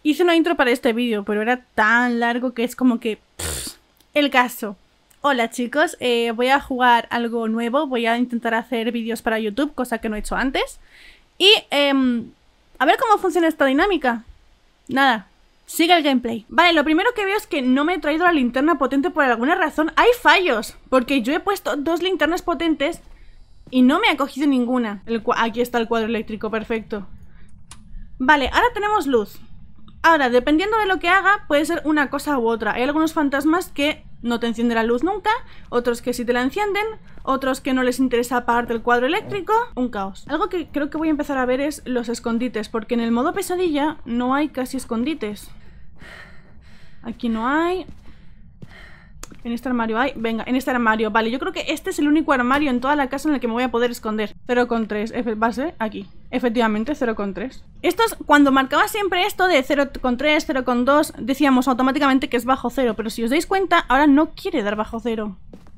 Hice una intro para este vídeo, pero era tan largo que es como que... el caso. Hola chicos, voy a jugar algo nuevo, voy a intentar hacer vídeos para YouTube, cosa que no he hecho antes. Y a ver cómo funciona esta dinámica. Nada, sigue el gameplay. Vale, lo primero que veo es que no me he traído la linterna potente por alguna razón. Hay fallos, porque yo he puesto 2 linternas potentes y no me ha cogido ninguna. Aquí está el cuadro eléctrico, perfecto. Vale, ahora tenemos luz. Ahora, dependiendo de lo que haga, puede ser una cosa u otra. Hay algunos fantasmas que no te encienden la luz nunca, otros que sí te la encienden, otros que no les interesa apagarte el cuadro eléctrico. Un caos. Algo que creo que voy a empezar a ver es los escondites, porque en el modo pesadilla no hay casi escondites. Aquí no hay. En este armario hay. Venga, en este armario. Vale, yo creo que este es el único armario en toda la casa en el que me voy a poder esconder. 0,3. Va a ser aquí. Efectivamente, 0,3. Estos, cuando marcaba siempre esto de 0,3, 0,2, decíamos automáticamente que es bajo 0. Pero si os dais cuenta, ahora no quiere dar bajo 0.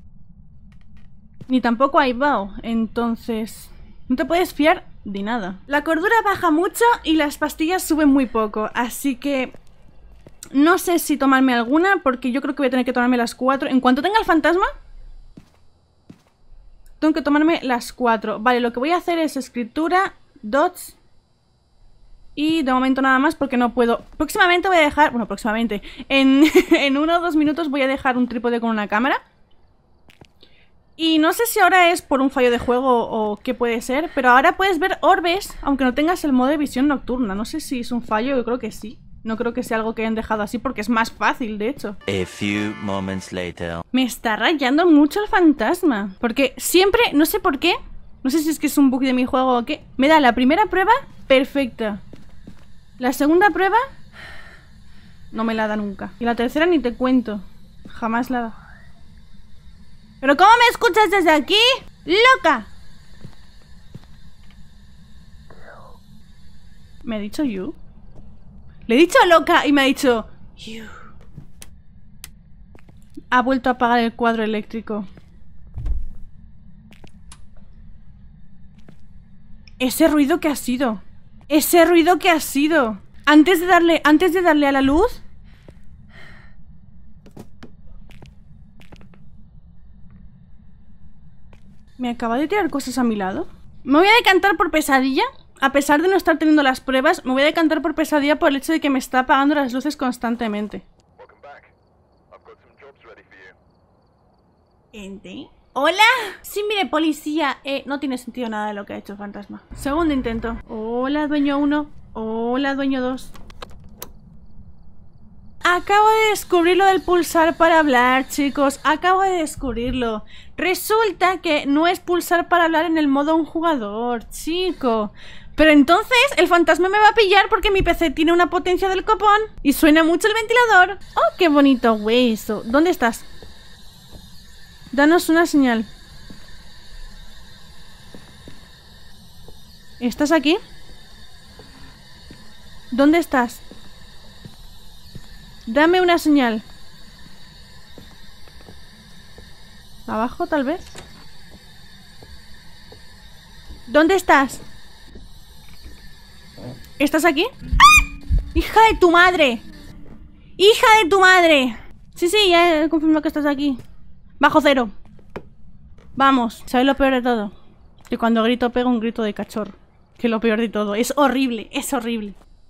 Ni tampoco hay BAO. Entonces, no te puedes fiar de nada. La cordura baja mucho y las pastillas suben muy poco. Así que... no sé si tomarme alguna, porque yo creo que voy a tener que tomarme las 4. En cuanto tenga el fantasma, tengo que tomarme las 4. Vale, lo que voy a hacer es escritura, dots. Y de momento nada más porque no puedo. Próximamente voy a dejar, bueno, próximamente en 1 o 2 minutos voy a dejar un trípode con una cámara. Y no sé si ahora es por un fallo de juego o qué puede ser, pero ahora puedes ver orbes, aunque no tengas el modo de visión nocturna. No sé si es un fallo, yo creo que sí. No creo que sea algo que hayan dejado así porque es más fácil, de hecho. A few moments later. Me está rayando mucho el fantasma. Porque siempre, no sé por qué, no sé si es que es un bug de mi juego o qué, me da la primera prueba perfecta. La segunda prueba no me la da nunca. Y la tercera ni te cuento. Jamás la da. ¿Pero cómo me escuchas desde aquí? ¡Loca! ¿Me ha dicho you? Le he dicho loca y me ha dicho you. Ha vuelto a apagar el cuadro eléctrico. Ese ruido que ha sido. Ese ruido que ha sido. Antes de darle a la luz. ¿Me acaba de tirar cosas a mi lado? Me voy a decantar por pesadilla. A pesar de no estar teniendo las pruebas, me voy a decantar por pesadilla por el hecho de que me está apagando las luces constantemente. ¿Ente? ¿Hola? Sí, mire, policía. No tiene sentido nada de lo que ha hecho el fantasma. Segundo intento. Hola, dueño 1. Hola, dueño 2. Acabo de descubrir lo del pulsar para hablar, chicos. Acabo de descubrirlo. Resulta que no es pulsar para hablar en el modo un jugador, chico. Pero entonces el fantasma me va a pillar porque mi PC tiene una potencia del copón y suena mucho el ventilador. ¡Oh, qué bonito hueso! ¿Dónde estás? Danos una señal. ¿Estás aquí? ¿Dónde estás? Dame una señal. ¿Abajo, tal vez? ¿Dónde estás? ¿Estás aquí? ¡Ah! ¡Hija de tu madre! ¡Hija de tu madre! Sí, sí, ya he confirmado que estás aquí. Bajo 0. Vamos. ¿Sabes lo peor de todo? Que cuando grito pego un grito de cachorro. Que es lo peor de todo. Es horrible, es horrible.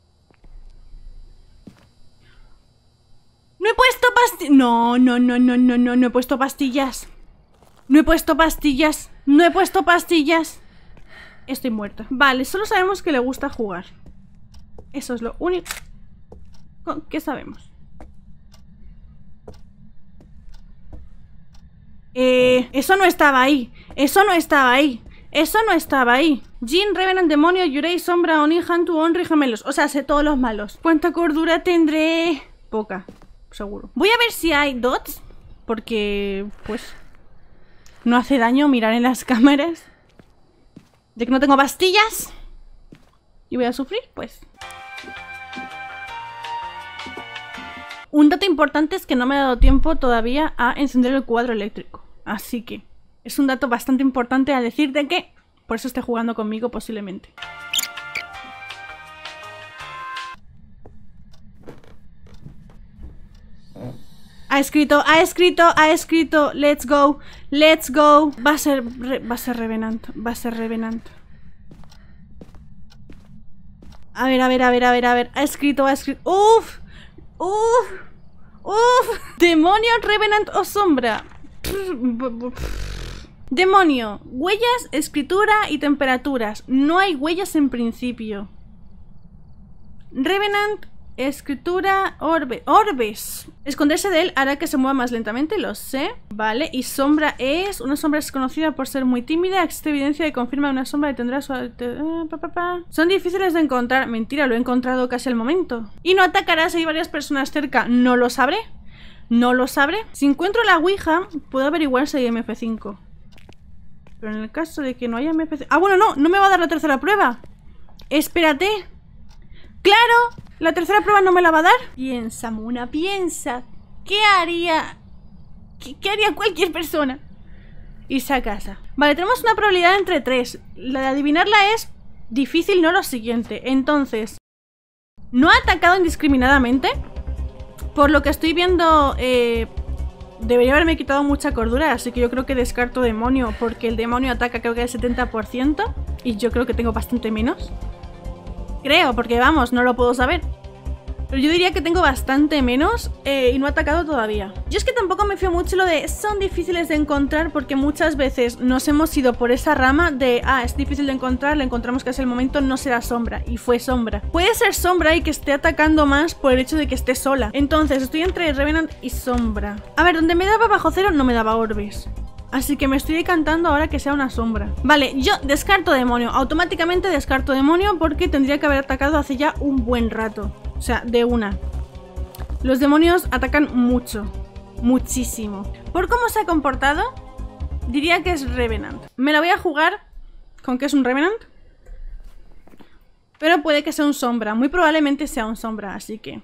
No he puesto pastillas. No, no, no, no, no, no, no he puesto pastillas. No he puesto pastillas. No he puesto pastillas. Estoy muerta. Vale, solo sabemos que le gusta jugar. Eso es lo único que sabemos. Eso no estaba ahí. Eso no estaba ahí. Eso no estaba ahí. Jin, Revenant, Demonio, Yurei, Sombra, Oni, Hantu, Onry, Gemelos. O sea, sé todos los malos. ¿Cuánta cordura tendré? Poca, seguro. Voy a ver si hay dots. Porque, pues, no hace daño mirar en las cámaras. De que no tengo pastillas. Y voy a sufrir, pues. Un dato importante es que no me ha dado tiempo todavía a encender el cuadro eléctrico. Así que es un dato bastante importante a decir de que por eso esté jugando conmigo posiblemente. Ha escrito. Let's go. Let's go. Va a ser Revenant. A ver. Ha escrito. Uf. Demonio, Revenant o sombra. Demonio. Huellas, escritura y temperaturas. No hay huellas en principio. Revenant, escritura, orbes. Esconderse de él hará que se mueva más lentamente, lo sé. Vale, y sombra es... Una sombra es conocida por ser muy tímida. Existe evidencia que confirma que una sombra tendrá su... Son difíciles de encontrar. Mentira, lo he encontrado casi al momento. Y no atacará si hay varias personas cerca. No lo sabré. Si encuentro la ouija, puedo averiguar si hay MF5. Pero en el caso de que no haya MF5... Ah, bueno, no me va a dar la tercera prueba. Espérate. ¡Claro! La tercera prueba no me la va a dar. Piensa, Muna, piensa. ¿Qué haría? ¿Qué haría cualquier persona? Irse a casa. Vale, tenemos una probabilidad entre 3. La de adivinarla es difícil, no lo siguiente. Entonces, no ha atacado indiscriminadamente. Por lo que estoy viendo, debería haberme quitado mucha cordura. Así que yo creo que descarto demonio. Porque el demonio ataca creo que el 70%. Y yo creo que tengo bastante menos. Creo, porque vamos, no lo puedo saber. Pero yo diría que tengo bastante menos y no he atacado todavía. Yo es que tampoco me fío mucho lo de son difíciles de encontrar, porque muchas veces nos hemos ido por esa rama de es difícil de encontrar, le encontramos que es el momento, no será sombra. Y fue sombra. Puede ser sombra y que esté atacando más por el hecho de que esté sola. Entonces estoy entre Revenant y sombra. A ver, donde me daba bajo cero no me daba orbes. Así que me estoy decantando ahora que sea una sombra. Vale, yo descarto demonio. Automáticamente descarto demonio porque tendría que haber atacado hace ya un buen rato. O sea, de una. Los demonios atacan mucho. Muchísimo. Por cómo se ha comportado, diría que es Revenant. Me la voy a jugar con que es un Revenant. Pero puede que sea un sombra. Muy probablemente sea un sombra, así que...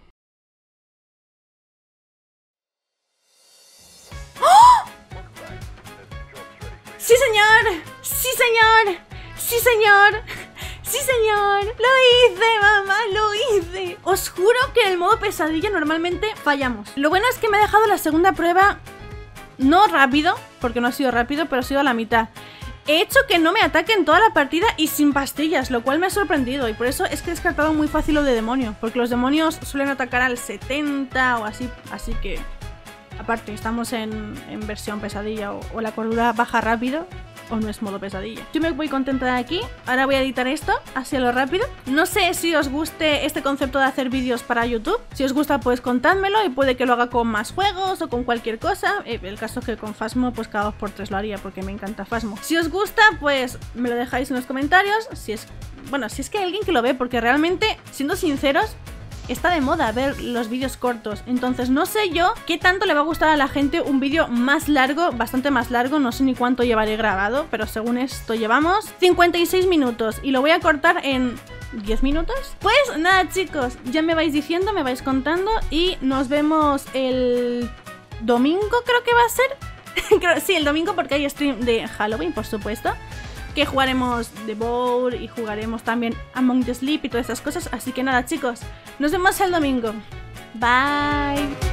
¡Sí, señor! ¡Sí, señor! ¡Sí, señor! ¡Sí, señor! ¡Lo hice, mamá! ¡Lo hice! Os juro que en el modo pesadilla normalmente fallamos. Lo bueno es que me ha dejado la segunda prueba no rápido, porque no ha sido rápido, pero ha sido a la mitad. He hecho que no me ataque en toda la partida y sin pastillas, lo cual me ha sorprendido. Y por eso es que he descartado muy fácil lo de demonio, porque los demonios suelen atacar al 70 o así, así que... Aparte, estamos en versión pesadilla o la cordura baja rápido o no es modo pesadilla. Yo me voy contenta de aquí. Ahora voy a editar esto así a lo rápido. No sé si os guste este concepto de hacer vídeos para YouTube. Si os gusta, pues contádmelo y puede que lo haga con más juegos o con cualquier cosa. El caso es que con Phasmo, pues cada 2x3 lo haría porque me encanta Phasmo. Si os gusta, pues me lo dejáis en los comentarios. Si es que hay alguien que lo ve, porque realmente, siendo sinceros, está de moda ver los vídeos cortos. Entonces no sé yo qué tanto le va a gustar a la gente un vídeo más largo, bastante más largo. No sé ni cuánto llevaré grabado, pero según esto llevamos 56 minutos y lo voy a cortar en 10 minutos. Pues nada, chicos, ya me vais diciendo, me vais contando y nos vemos el domingo, creo que va a ser. Sí, el domingo, porque hay stream de Halloween, por supuesto, que jugaremos The Board y jugaremos también Among the Sleep y todas esas cosas. Así que nada, chicos, nos vemos el domingo. Bye.